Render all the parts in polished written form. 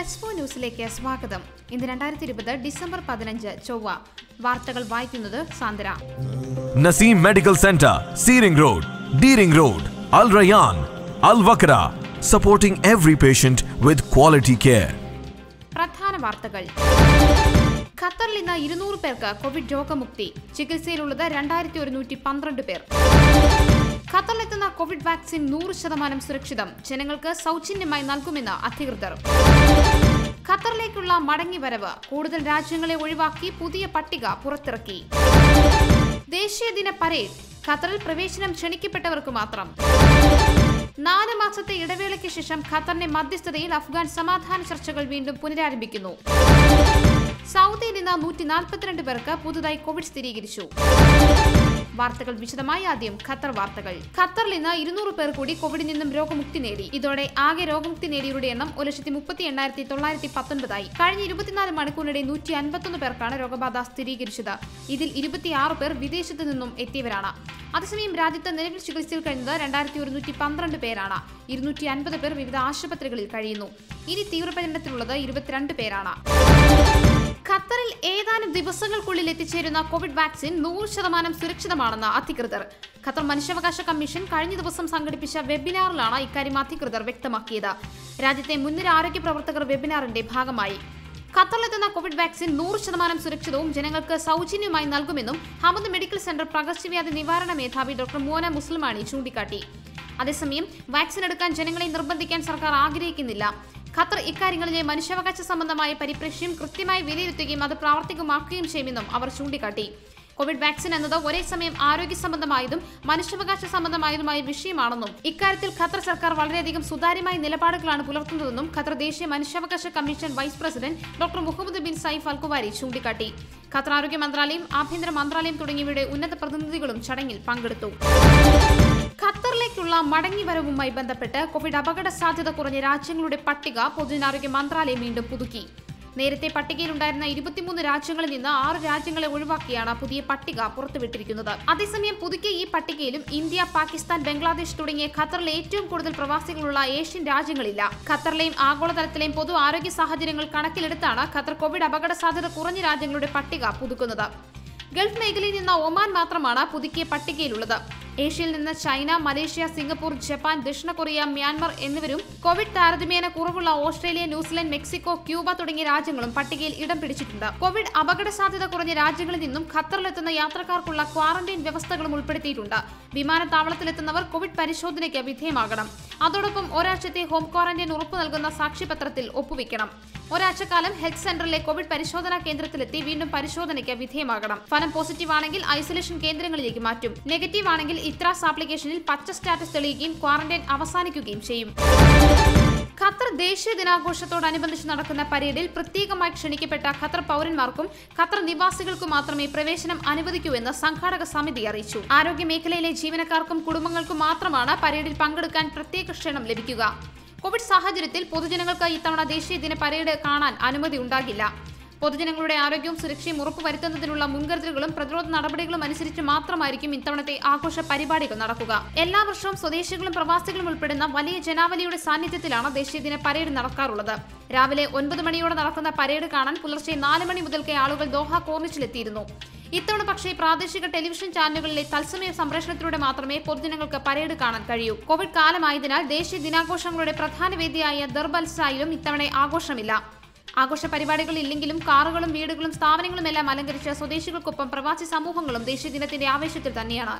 Press4News സ്വാഗതം. ഇന്ന് 2020 December 15 ചൊവ്വ. വാർത്തകൾ വായിക്കുന്നത് Sandra. Naseem Medical Center, Seering Road, Deering Road, Al Rayyan, Al Wakra, supporting every patient with quality care. പ്രധാന വാർത്തകൾ. ഖത്തറിൽ ഇന്ന് 200 പേർക്ക് കോവിഡ് രോഗമുക്തി. ചികിത്സയിലുള്ളത് 2112 പേർ. ഖത്തറിലെത്തുന്ന കോവിഡ് വാക്സിൻ 100% സുരക്ഷിതം. ജനങ്ങൾക്ക് സൗജന്യമായി നൽകുമെന്ന് അധികൃതർ. ഖത്തറിലേക്കുള്ള മടങ്ങിവരവ്. കൂടുതൽ രാജ്യങ്ങളെ ഒഴിവാക്കി പുതിയ പട്ടിക പുറത്തിറക്കി. ദേശീയ ദിന പരേഡ്. ഖത്തറിൽ പ്രവേശനം ക്ഷണിക്കപ്പെട്ടവർക്ക് മാത്രം. 4 മാസത്തെ ഇടവേളയ്ക്ക് ശേഷം ഖത്തറിന്റെ മധ്യസ്ഥതയിൽ അഫ്ഗാൻ സമാധാന ചർച്ചകൾ വീണ്ടും പുനരാരംഭിക്കുന്നു. സൗദിയിൽ നിന്ന് 142 പേർക്ക് പുതുതായി കോവിഡ് സ്ഥിരീകരിച്ചു. വാർത്തകൾ വിശദമായി. ആദ്യം ഖത്തർ വാർത്തകൾ. ഖത്തറിൽ ഇന്ന് 200 പേർ കൂടി കോവിഡിൽ നിന്നും രോഗമുക്തി നേടി. ഇതോടെ ആകെ രോഗമുക്തി നേടിയവരുടെ എണ്ണം 1,38,919 ആയി. കഴിഞ്ഞ 24 മണിക്കൂറിനിടെ 151 പേർക്കാണ് രോഗബാധ സ്ഥിരീകരിച്ചത്. ഇതിൽ 26 പേർ വിദേശത്ത് നിന്നും എത്തിയവരാണ്. അതേസമയം രാജ്യത്ത് നിലവിൽ ചികിത്സയിൽ കഴിയുന്നത് 2112 പേരാണ്. 250 പേർ വിവിധ ആശുപത്രികളിൽ കഴിയുന്നു. ഇനി തീവ്രപരിചരണത്തിലുള്ളത് 22 പേരാണ്. ഖത്തറിൽ ഏതാനും ദിവസങ്ങൾക്കുള്ളിൽ എത്തിച്ചേരുന്ന കോവിഡ് വാക്സിൻ 100% സുരക്ഷിതമാണെന്ന് അധികൃതർ. ഖത്തർ മനുഷ്യാവകാശ കമ്മീഷൻ കഴിഞ്ഞ ദിവസം സംഘടിപ്പിച്ച വെബിനാറിലാണ് ഇക്കാര്യം അധികൃതർ വ്യക്തമാക്കിയത്. രാജ്യത്തെ മുൻനിര ആരോഗ്യ പ്രവർത്തകർ വെബിനാറിന്റെ ഭാഗമായി. ഖത്തറിലെത്തുന്ന കോവിഡ് വാക്സിൻ 100% സുരക്ഷിതവും ജനങ്ങൾക്ക് സൗജന്യമായി നൽകുമെന്നും ഹമദ് മെഡിക്കൽ സെന്റർ പകർച്ചവ്യാധി നിവാരണ മേധാവി ഡോക്ടർ മോന മുസ്ലിമാണി ചൂണ്ടിക്കാട്ടി. അതേസമയം വാക്സിൻ എടുക്കാൻ ജനങ്ങളെ നിർബന്ധിക്കാൻ സർക്കാർ ആഗ്രഹിക്കുന്നില്ല. ഖത്തർ ഇക്കാര്യങ്ങളിലെ മനുഷ്യാവകാശ സംബന്ധമായ പരിപ്രേക്ഷ്യം കൃത്യമായി വിലയിരുത്തുകയും അത് പ്രാവർത്തികമാക്കുകയും ചെയ്യുമെന്നും അവർ ചൂണ്ടിക്കാട്ടി. കോവിഡ് വാക്സിൻ എന്നത് ഒരേ സമയം ആരോഗ്യ സംബന്ധമായതും മനുഷ്യാവകാശ സംബന്ധമായതുമായ വിഷയമാണെന്നും ഇക്കാര്യത്തിൽ ഖത്തർ സർക്കാർ വളരെയധികം സുതാര്യമായ നിലപാടുകളാണ് പുലർത്തുന്നതെന്നും ഖത്തർ ദേശീയ മനുഷ്യാവകാശ കമ്മീഷൻ വൈസ് പ്രസിഡന്റ് ഡോക്ടർ മുഹമ്മദ് ബിൻ സൈഫ് അൽ കുവാരി ചൂണ്ടിക്കാട്ടി. ഖത്തർ ആരോഗ്യ മന്ത്രാലയം, ആഭ്യന്തര മന്ത്രാലയം തുടങ്ങിയവയുടെ ഉന്നത പ്രതിനിധികളും ചടങ്ങിൽ പങ്കെടുത്തു. ഖത്തറിലേക്കുള്ള മടങ്ങിവരവുമായി ബന്ധപ്പെട്ട് കോവിഡ് അപകട സാധ്യത കുറഞ്ഞ രാജ്യങ്ങളുടെ പട്ടിക പൊതുജനാരോഗ്യ മന്ത്രാലയം വീണ്ടും പുതുക്കി. നേരത്തെ പട്ടികയിലുണ്ടായിരുന്ന 23 രാജ്യങ്ങളിൽ നിന്ന് 6 രാജ്യങ്ങളെ ഒഴിവാക്കിയാണ് പുതിയ പട്ടിക പുറത്തുവിട്ടിരിക്കുന്നത്. അതേസമയം പുതുക്കിയ ഈ പട്ടികയിലും ഇന്ത്യ, പാകിസ്ഥാൻ, ബംഗ്ലാദേശ് തുടങ്ങിയ ഖത്തറിലെ ഏറ്റവും കൂടുതൽ പ്രവാസികളുള്ള ഏഷ്യൻ രാജ്യങ്ങളില്ല. ഖത്തറിലെയും ആഗോളതലത്തിലെയും പൊതു ആരോഗ്യ സാഹചര്യങ്ങൾ കണക്കിലെടുത്താണ് ഖത്തർ കോവിഡ് അപകട സാധ്യത കുറഞ്ഞ രാജ്യങ്ങളുടെ പട്ടിക പുതുക്കുന്നത്. ഗൾഫ് മേഖലയിൽ നിന്ന് ഒമാൻ മാത്രമാണ് പുതുക്കിയ പട്ടികയിലുള്ളത്. ഏഷ്യയിൽ നിന്ന് ചൈന, മലേഷ്യ, സിംഗപ്പൂർ, ജപ്പാൻ, ദക്ഷിണ കൊറിയ, മ്യാൻമർ എന്നിവരും കോവിഡ് താരതമ്യേന കുറവുള്ള ഓസ്ട്രേലിയ, ന്യൂസിലൻഡ്, മെക്സിക്കോ, ക്യൂബ തുടങ്ങിയ രാജ്യങ്ങളും പട്ടികയിൽ ഇടം പിടിച്ചിട്ടുണ്ട്. കോവിഡ് അപകട സാധ്യത കുറഞ്ഞ രാജ്യങ്ങളിൽ നിന്നും ഖത്തറിലെത്തുന്ന യാത്രക്കാർക്കുള്ള ക്വാറന്റൈൻ വ്യവസ്ഥകളും ഉൾപ്പെടുത്തിയിട്ടുണ്ട്. വിമാനത്താവളത്തിലെത്തുന്നവർ കോവിഡ് പരിശോധനയ്ക്ക് വിധേയമാകണം. അതോടൊപ്പം ഒരാഴ്ചത്തെ ഹോം ക്വാറന്റൈൻ ഉറപ്പു നൽകുന്ന സാക്ഷ്യപത്രത്തിൽ ഒപ്പുവെക്കണം. ഒരാഴ്ചക്കാലം ഹെൽത്ത് സെന്ററിലെ കോവിഡ് പരിശോധനാ കേന്ദ്രത്തിലെത്തി വീണ്ടും പരിശോധനയ്ക്ക് വിധേയമാകണം. ഫലം പോസിറ്റീവ് ആണെങ്കിൽ ഐസൊലേഷൻ കേന്ദ്രങ്ങളിലേക്ക് മാറ്റും. നെഗറ്റീവ് ആണെങ്കിൽ ഇത്രാസ് ആപ്ലിക്കേഷനിൽ പച്ച സ്റ്റാറ്റസ് തെളിയിക്കുകയും ക്വാറന്റൈൻ അവസാനിക്കുകയും ചെയ്യും. ഖത്തർ ദേശീയ ദിനാഘോഷത്തോടനുബന്ധിച്ച് നടക്കുന്ന പരേഡിൽ പ്രത്യേകമായി ക്ഷണിക്കപ്പെട്ട ഖത്തർ പൗരന്മാർക്കും ഖത്തർ നിവാസികൾക്കും മാത്രമേ പ്രവേശനം അനുവദിക്കൂ എന്ന് സംഘാടക സമിതി അറിയിച്ചു. ആരോഗ്യ മേഖലയിലെ ജീവനക്കാർക്കും കുടുംബങ്ങൾക്കും മാത്രമാണ് പരേഡിൽ പങ്കെടുക്കാൻ പ്രത്യേക ക്ഷണം ലഭിക്കുക. കോവിഡ് സാഹചര്യത്തിൽ പൊതുജനങ്ങൾക്ക് ഇത്തവണ ദേശീയ ദിന പരേഡ് കാണാൻ അനുമതി ഉണ്ടാകില്ല. പൊതുജനങ്ങളുടെ ആരോഗ്യവും സുരക്ഷയും ഉറപ്പുവരുത്തുന്നതിനുള്ള മുൻകരുതലുകളും പ്രതിരോധ നടപടികളും അനുസരിച്ച് മാത്രമായിരിക്കും ഇത്തവണത്തെ ആഘോഷ പരിപാടികൾ നടക്കുക. എല്ലാ വർഷവും സ്വദേശികളും പ്രവാസികളും ഉൾപ്പെടുന്ന വലിയ ജനാവലിയുടെ സാന്നിധ്യത്തിലാണ് ദേശീയ ദിന പരേഡ് നടക്കാറുള്ളത്. രാവിലെ 9 മണിയോടെ നടക്കുന്ന പരേഡ് കാണാൻ പുലർച്ചെ 4 മണി മുതൽക്കേ ആളുകൾ ദോഹ കോർണിച്ചിലെത്തിയിരുന്നു. ഇത്തവണ പക്ഷേ പ്രാദേശിക ടെലിവിഷൻ ചാനലുകളിലെ തത്സമയ സംപ്രേഷണത്തിലൂടെ മാത്രമേ പൊതുജനങ്ങൾക്ക് പരേഡ് കാണാൻ കഴിയൂ. കോവിഡ് കാലമായതിനാൽ ദേശീയ ദിനാഘോഷങ്ങളുടെ പ്രധാന വേദിയായ ദർബൽ സായിലും ഇത്തവണ ആഘോഷമില്ല. ആഘോഷ പരിപാടികൾ ഇല്ലെങ്കിലും കാറുകളും വീടുകളും സ്ഥാപനങ്ങളും എല്ലാം അലങ്കരിച്ച സ്വദേശികൾക്കൊപ്പം പ്രവാസി സമൂഹങ്ങളും ദേശീയ ദിനത്തിന്റെ ആവേശത്തിൽ തന്നെയാണ്.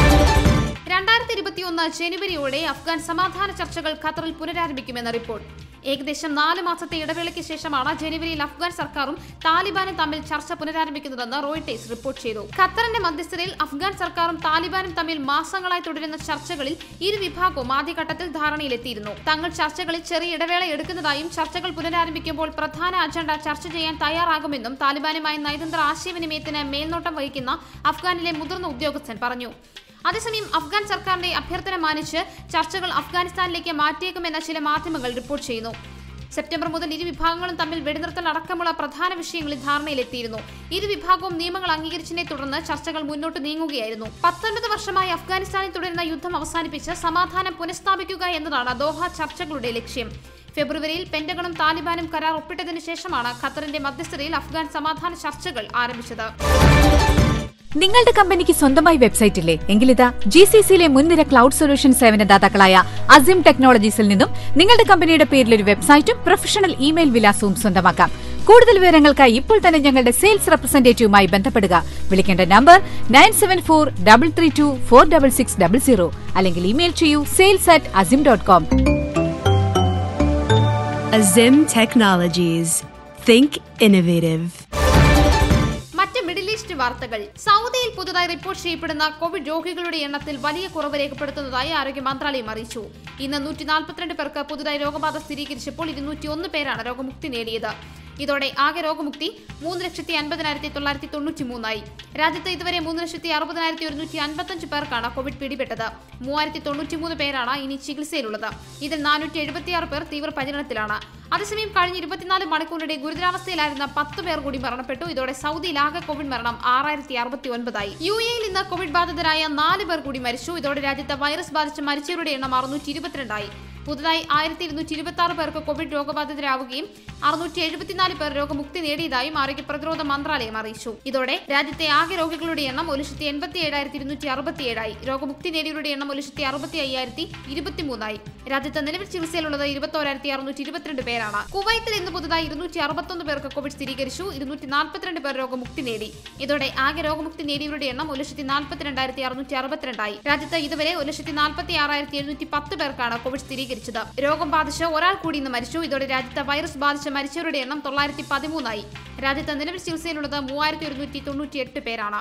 2021 ജനുവരിയോടെ അഫ്ഗാൻ സമാധാന ചർച്ചകൾ ഖത്തറിൽ പുനരാരംഭിക്കുമെന്ന റിപ്പോർട്ട്. ഏകദേശം 4 മാസത്തെ ഇടവേളയ്ക്ക് ശേഷമാണ് ജനുവരിയിൽ അഫ്ഗാൻ സർക്കാരും താലിബാനും തമ്മിൽ ചർച്ച പുനരാരംഭിക്കുന്നതെന്ന് റോയിട്ടേഴ്സ് റിപ്പോർട്ട് ചെയ്തു. ഖത്തറിന്റെ മധ്യസ്ഥതയിൽ അഫ്ഗാൻ സർക്കാരും താലിബാനും തമ്മിൽ മാസങ്ങളായി തുടരുന്ന ചർച്ചകളിൽ ഇരു വിഭാഗവും ആദ്യഘട്ടത്തിൽ ധാരണയിലെത്തിയിരുന്നു. തങ്ങൾ ചർച്ചകളിൽ ചെറിയ ഇടവേള എടുക്കുന്നതായും ചർച്ചകൾ പുനരാരംഭിക്കുമ്പോൾ പ്രധാന അജണ്ട ചർച്ച ചെയ്യാൻ തയ്യാറാകുമെന്നും താലിബാനുമായി നയതന്ത്ര ആശയവിനിമയത്തിന് മേൽനോട്ടം വഹിക്കുന്ന അഫ്ഗാനിലെ മുതിർന്ന ഉദ്യോഗസ്ഥൻ പറഞ്ഞു. അതേസമയം അഫ്ഗാൻ സർക്കാരിന്റെ അഭ്യർത്ഥന മാനിച്ച് ചർച്ചകൾ അഫ്ഗാനിസ്ഥാനിലേക്ക് മാറ്റിയേക്കുമെന്ന ചില മാധ്യമങ്ങൾ റിപ്പോർട്ട് ചെയ്യുന്നു. സെപ്റ്റംബർ മുതൽ ഇരു വിഭാഗങ്ങളും തമ്മിൽ വെടിനിർത്തൽ അടക്കമുള്ള പ്രധാന വിഷയങ്ങളിൽ ധാരണയിലെത്തിയിരുന്നു. ഇരു വിഭാഗവും നിയമങ്ങൾ അംഗീകരിച്ചതിനെ തുടർന്ന് ചർച്ചകൾ മുന്നോട്ട് നീങ്ങുകയായിരുന്നു. 19 വർഷമായി അഫ്ഗാനിസ്ഥാനിൽ തുടരുന്ന യുദ്ധം അവസാനിപ്പിച്ച് സമാധാനം പുനഃസ്ഥാപിക്കുക എന്നതാണ് ദോഹ ചർച്ചകളുടെ ലക്ഷ്യം. ഫെബ്രുവരിയിൽ പെന്റഗണും താലിബാനും കരാർ ഒപ്പിട്ടതിനു ശേഷമാണ് ഖത്തറിന്റെ മധ്യസ്ഥതയിൽ അഫ്ഗാൻ സമാധാന ചർച്ചകൾ ആരംഭിച്ചത്. നിങ്ങളുടെ കമ്പനിക്ക് സ്വന്തമായി വെബ്സൈറ്റ് ഇല്ലേ? എങ്കിലിതാ GCCയിലെ മുൻനിര ക്ലൗഡ് സൊല്യൂഷൻ സേവനദാതാക്കളായ അസിം ടെക്നോളജീസിൽ നിന്നും നിങ്ങളുടെ കമ്പനിയുടെ പേരിൽ ഒരു വെബ്സൈറ്റും പ്രൊഫഷണൽ ഇമെയിൽ വിലാസവും സ്വന്തമാക്കാം. കൂടുതൽ വിവരങ്ങൾക്കായി ഇപ്പോൾ തന്നെ ഞങ്ങളുടെ സെയിൽസ് റെപ്രസെന്റേറ്റീവുമായി ബന്ധപ്പെടുക. വിളിക്കേണ്ട നമ്പർ 9743324660 അല്ലെങ്കിൽ ഇമെയിൽ ചെയ്യൂ sales@azim.com. Azim Technologies. Think innovative. മറ്റ് മിഡിൽ ഈസ്റ്റ് വാർത്തകൾ. സൗദിയിൽ പുതുതായി റിപ്പോർട്ട് ചെയ്യപ്പെടുന്ന കോവിഡ് രോഗികളുടെ എണ്ണത്തിൽ വലിയ കുറവ് രേഖപ്പെടുത്തുന്നതായി ആരോഗ്യ മന്ത്രാലയം അറിയിച്ചു. ഇന്ന് 142 പേർക്ക് പുതുതായി രോഗബാധ സ്ഥിരീകരിച്ചപ്പോൾ 201 പേരാണ് രോഗമുക്തി നേടിയത്. ഇതോടെ ആകെ രോഗമുക്തി 3,50,993 രാജ്യത്ത് ഇതുവരെ 3,60,155 പേർക്കാണ് കോവിഡ് പിടിപെട്ടത്. 3,093 പേരാണ് ഇനി ചികിത്സയിലുള്ളത്. ഇതിൽ 476 പേർ തീവ്രപരിചരണത്തിലാണ്. അതേസമയം കഴിഞ്ഞ 24 മണിക്കൂറിനിടെ ഗുരുതരാവസ്ഥയിലായിരുന്ന 10 പേർ കൂടി മരണപ്പെട്ടു. ഇതോടെ സൗദിയിൽ ആകെ കോവിഡ് മരണം 6,069. UAEയിൽ ഇന്ന് കോവിഡ് ബാധിതരായ 4 പേർ കൂടി മരിച്ചു. ഇതോടെ രാജ്യത്ത് വൈറസ് ബാധിച്ച് മരിച്ചവരുടെ എണ്ണം 622. പുതുതായി 1,226 പേർക്ക് കോവിഡ് രോഗബാധിതരാവുകയും 674 പേർ രോഗമുക്തി നേടിയതായും ആരോഗ്യ പ്രതിരോധ മന്ത്രാലയം അറിയിച്ചു. ഇതോടെ രാജ്യത്തെ ആകെ രോഗികളുടെ എണ്ണം 1,87,267. രോഗമുക്തി നേടിയവരുടെ എണ്ണം 1,65,023. രാജ്യത്ത് നിലവിൽ ചികിത്സയിലുള്ളത് 21,622 പേരാണ്. കുവൈത്തിൽ ഇന്ന് പുതുതായി 261 പേർക്ക് കോവിഡ് സ്ഥിരീകരിച്ചു. 242 പേർ രോഗമുക്തി നേടി. ഇതോടെ ആകെ രോഗമുക്തി നേടിയവരുടെ എണ്ണം 1,42,662. രാജ്യത്ത് ഇതുവരെ 1,46,710 പേർക്കാണ് കോവിഡ് സ്ഥിരീകരിച്ചത്. രോഗം ബാധിച്ച് ഒരാൾ കൂടി ഇന്ന് മരിച്ചു. ഇതോടെ രാജ്യത്ത് വൈറസ് ബാധിച്ച് മരിച്ചവരുടെ എണ്ണം 913. രാജ്യത്ത് നിലവിൽ ചികിത്സയിലുള്ളത് 3,198 പേരാണ്.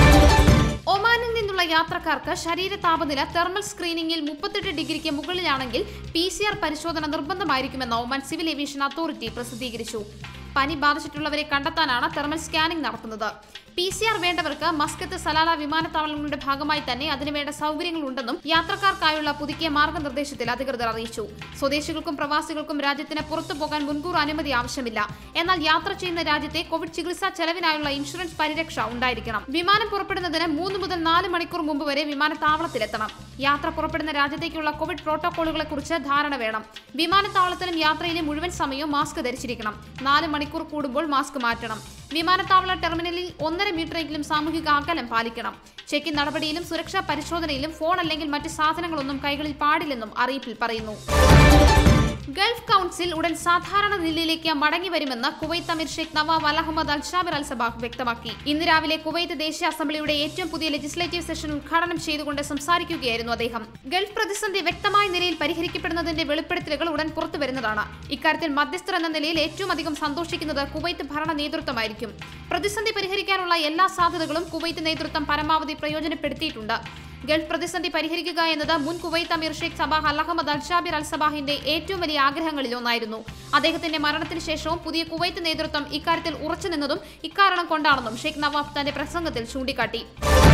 ഒമാനിൽ നിന്നുള്ള യാത്രക്കാർക്ക് ശരീര താപനില തെർമൽ സ്ക്രീനിംഗിൽ 38 ഡിഗ്രിക്ക് മുകളിലാണെങ്കിൽ PCR പരിശോധന നിർബന്ധമായിരിക്കുമെന്ന് ഒമാൻ സിവിൽ ഏവിയേഷൻ അതോറിറ്റി പ്രസിദ്ധീകരിച്ചു. പനി ബാധിച്ചിട്ടുള്ളവരെ കണ്ടെത്താനാണ് തെർമൽ സ്കാനിംഗ് നടത്തുന്നത്. PCR വേണ്ടവർക്ക് മസ്കത്ത്, സലാല വിമാനത്താവളങ്ങളുടെ ഭാഗമായി തന്നെ അതിനുവേണ്ട സൗകര്യങ്ങളുണ്ടെന്നും യാത്രക്കാർക്കായുള്ള പുതുക്കിയ മാർഗനിർദ്ദേശത്തിൽ അധികൃതർ അറിയിച്ചു. സ്വദേശികൾക്കും പ്രവാസികൾക്കും രാജ്യത്തിന് പുറത്തു പോകാൻ മുൻകൂർ അനുമതി ആവശ്യമില്ല. എന്നാൽ യാത്ര ചെയ്യുന്ന രാജ്യത്തെ കോവിഡ് ചികിത്സാ ചെലവിനായുള്ള ഇൻഷുറൻസ് പരിരക്ഷ ഉണ്ടായിരിക്കണം. വിമാനം പുറപ്പെടുന്നതിന് 3 മുതൽ 4 മണിക്കൂർ മുമ്പ് വരെ വിമാനത്താവളത്തിലെത്തണം. യാത്ര പുറപ്പെടുന്ന രാജ്യത്തേക്കുള്ള കോവിഡ് പ്രോട്ടോകോളുകളെ കുറിച്ച് ധാരണ വേണം. വിമാനത്താവളത്തിലും യാത്രയിലെ മുഴുവൻ സമയവും മാസ്ക് ധരിച്ചിരിക്കണം. 4 മണിക്കൂർ കൂടുമ്പോൾ മാസ്ക് മാറ്റണം. വിമാനത്താവള ടെർമിനലിൽ 1.5 മീറ്ററെങ്കിലും സാമൂഹിക അകലം പാലിക്കണം. ചെക്ക് ഇൻ നടപടിയിലും സുരക്ഷാ പരിശോധനയിലും ഫോൺ അല്ലെങ്കിൽ മറ്റ് സാധനങ്ങളൊന്നും കൈകളിൽ പാടില്ലെന്നും അറിയിപ്പിൽ പറയുന്നു. ഗൾഫ് കൗൺസിൽ ഉടൻ സാധാരണ നിലയിലേക്ക് മടങ്ങി വരുമെന്ന് കുവൈത്ത് അമീർ ഷെയ്ഖ് നവാഫ് അൽ അഹമ്മദ് അൽ ജാബിർ അൽ സബാഹ് വ്യക്തമാക്കി. ഇന്ന് രാവിലെ കുവൈത്ത് ദേശീയ അസംബ്ലിയുടെ ഏറ്റവും പുതിയ ലെജിസ്ലേറ്റീവ് സെഷൻ ഉദ്ഘാടനം ചെയ്തുകൊണ്ട് സംസാരിക്കുകയായിരുന്നു അദ്ദേഹം. ഗൾഫ് പ്രതിസന്ധി വ്യക്തമായ നിലയിൽ പരിഹരിക്കപ്പെടുന്നതിന്റെ വെളിപ്പെടുത്തലുകൾ ഉടൻ പുറത്തു വരുന്നതാണ്. ഇക്കാര്യത്തിൽ മധ്യസ്ഥർ എന്ന നിലയിൽ ഏറ്റവും അധികം സന്തോഷിക്കുന്നത് കുവൈത്ത് ഭരണ നേതൃത്വമായിരിക്കും. പ്രതിസന്ധി പരിഹരിക്കാനുള്ള എല്ലാ സാധ്യതകളും കുവൈത്ത് നേതൃത്വം പരമാവധി പ്രയോജനപ്പെടുത്തിയിട്ടുണ്ട്. ഗൾഫ് പ്രതിസന്ധി പരിഹരിക്കുക എന്നത് മുൻ കുവൈത്ത് അമീർ ഷെയ്ഖ് സബാഹ് അൽ അഹമ്മദ് അൽ ജാബിർ അൽ സബാഹിന്റെ ഏറ്റവും വലിയ ആഗ്രഹങ്ങളിൽ ഒന്നായിരുന്നു. അദ്ദേഹത്തിന്റെ മരണത്തിന് ശേഷവും പുതിയ കുവൈത്ത് നേതൃത്വം ഇക്കാര്യത്തിൽ ഉറച്ചുനിന്നതും ഇക്കാരണം കൊണ്ടാണെന്നും ഷെയ്ഖ് നവാഫ് തന്റെ പ്രസംഗത്തിൽ ചൂണ്ടിക്കാട്ടി.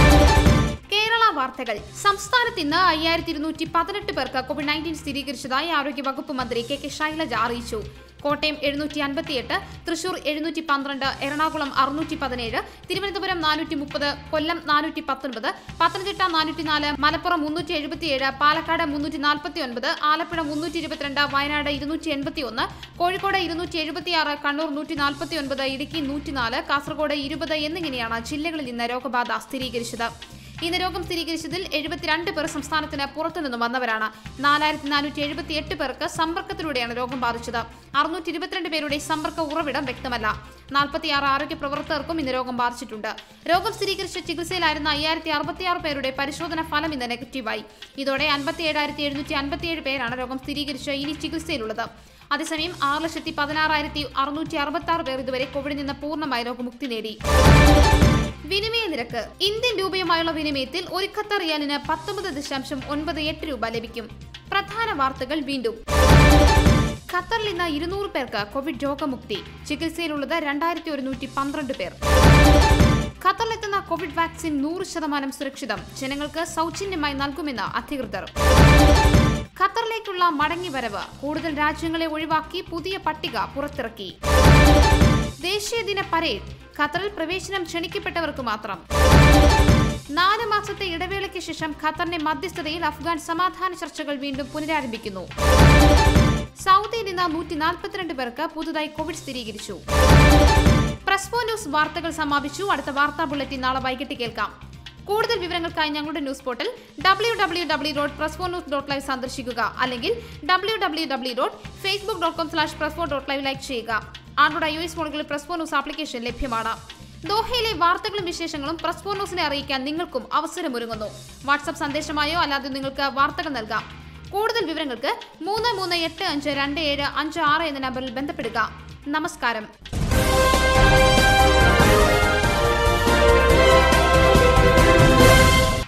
കേരള വാർത്തകൾ. സംസ്ഥാനത്ത് ഇന്ന് 5,218 പേർക്ക് കോവിഡ്-19 സ്ഥിരീകരിച്ചതായി ആരോഗ്യ വകുപ്പ് മന്ത്രി കെ ശൈലജ അറിയിച്ചു. കോട്ടയം 758, തൃശൂർ 712, എറണാകുളം 617, തിരുവനന്തപുരം 430, കൊല്ലം 419, പത്തനംതിട്ട 404, മലപ്പുറം 377, പാലക്കാട് 349, ആലപ്പുഴ 322, വയനാട് 281, കോഴിക്കോട് 276, കണ്ണൂർ 149, ഇടുക്കി 104, കാസർഗോഡ് 20 എന്നിങ്ങനെയാണ് ജില്ലകളിൽ ഇന്ന് രോഗബാധ സ്ഥിരീകരിച്ചത്. ഇന്ന് രോഗം സ്ഥിരീകരിച്ചതിൽ 72 പേർ സംസ്ഥാനത്തിന് പുറത്തുനിന്നും വന്നവരാണ്. 4,478 പേർക്ക് സമ്പർക്കത്തിലൂടെയാണ് രോഗം ബാധിച്ചത്. 622 പേരുടെ സമ്പർക്ക ഉറവിടം വ്യക്തമല്ല. 46 ആരോഗ്യ പ്രവർത്തകർക്കും ഇന്ന് രോഗം ബാധിച്ചിട്ടുണ്ട്. രോഗം സ്ഥിരീകരിച്ച ചികിത്സയിലായിരുന്ന 5,066 പേരുടെ പരിശോധന ഫലം ഇന്ന് നെഗറ്റീവായി. ഇതോടെ 57,757 പേരാണ് രോഗം സ്ഥിരീകരിച്ച് ഇനി ചികിത്സയിലുള്ളത്. അതേസമയം 6,16,666 പേർ ഇതുവരെ കോവിഡിൽ നിന്ന് പൂർണ്ണമായി രോഗമുക്തി നേടി. വിനിമയ നിരക്ക്. ഇന്ത്യൻ രൂപയുമായുള്ള വിനിമയത്തിൽ ഒരു ഖത്തർ റിയാലിന് 19.98 രൂപ ലഭിക്കും. പ്രധാന വാർത്തകൾ വീണ്ടും. ഖത്തറിൽ ഇന്ന് 200 പേർക്ക് കോവിഡ് രോഗമുക്തി. ചികിത്സയിലുള്ളത് 2,112 പേർ. ഖത്തറിലെത്തുന്ന കോവിഡ് വാക്സിൻ 100% സുരക്ഷിതം. ജനങ്ങൾക്ക് സൗജന്യമായി നൽകുമെന്ന് അധികൃതർ. ഖത്തറിലേക്കുള്ള മടങ്ങിവരവ്, കൂടുതൽ രാജ്യങ്ങളെ ഒഴിവാക്കി പുതിയ പട്ടിക പുറത്തിറക്കി. ദേശീയ ദിന പരേഡ്, ഖത്തറിൽ പ്രവേശനം ക്ഷണിക്കപ്പെട്ടവർക്ക് മാത്രം. 4 മാസത്തെ ഇടവേളയ്ക്ക് ശേഷം ഖത്തറിന്റെ മധ്യസ്ഥതയിൽ അഫ്ഗാൻ സമാധാന ചർച്ചകൾ വീണ്ടും പുനരാരംഭിക്കുന്നു. സൗദിയിൽ നിന്ന് 142 പേർക്ക് പുതുതായി കോവിഡ് സ്ഥിരീകരിച്ചു. Press4News വാർത്തകൾ സമാപിച്ചു. അടുത്ത വാർത്താ ബുള്ളറ്റിൻ നാളെ വൈകിട്ട് കേൾക്കാം. കൂടുതൽ വിവരങ്ങൾക്കായി ഞങ്ങളുടെ ന്യൂസ് പോർട്ടൽ www.press4news.live സന്ദർശിക്കുക. അല്ലെങ്കിൽ www.facebook.com/press4.live ലൈക്ക് ചെയ്യുക. ആൻഡ്രോയിഡ് iOS ഫോണുകളിൽ Press4News ആപ്ലിക്കേഷൻ ലഭ്യമാണ്. ദോഹയിലെ വാർത്തകളും വിശേഷങ്ങളും Press4Newsനെ അറിയിക്കാൻ നിങ്ങൾക്കും അവസരമൊരുങ്ങുന്നു. വാട്സ്ആപ്പ് സന്ദേശമായോ അല്ലാതെ നിങ്ങൾക്ക് വാർത്തകൾ നൽകാം. കൂടുതൽ വിവരങ്ങൾക്ക് 33852756 എന്ന നമ്പറിൽ ബന്ധപ്പെടുക. നമസ്കാരം.